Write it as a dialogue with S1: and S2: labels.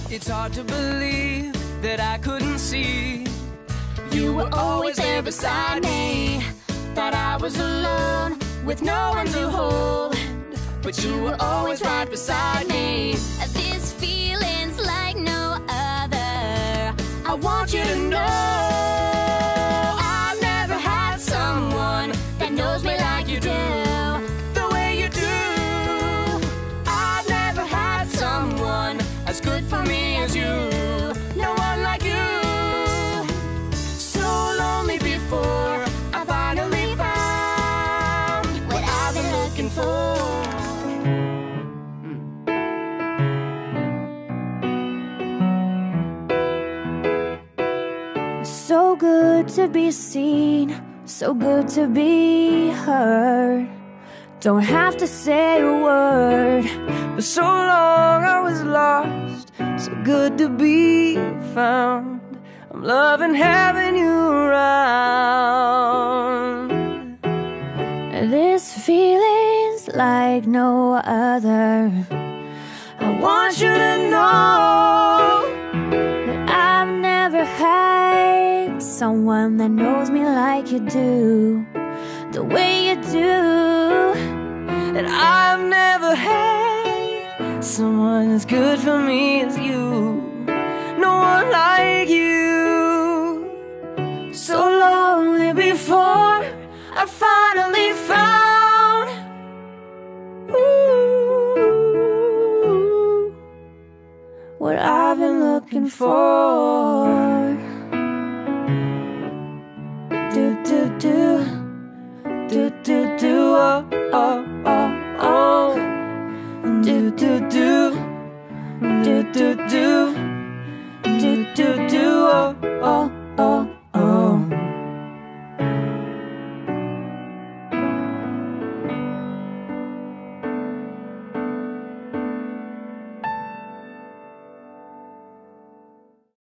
S1: It's hard to believe that I couldn't see. You were always there beside me. Thought I was alone with no one to hold, but you were always right beside me.
S2: This feeling's like no other.
S1: I want you to know I've never had someone that knows me like you do, the way you do. I've never had someone as good for me as you. No one like you. So lonely before I finally found what I've been looking for.
S3: So good to be seen, so good to be heard. Don't have to say a word.
S4: For so long I was lost, so good to be found. I'm loving having you around.
S3: This feeling's like no other.
S4: I want you to know
S3: that I've never had someone that knows me like you do, the way you do.
S4: And I've never had someone as good for me as you. No one like you. So lonely before I finally found
S3: what I've been looking for. Do do do, do do do, oh oh oh oh. Do do do, do do do.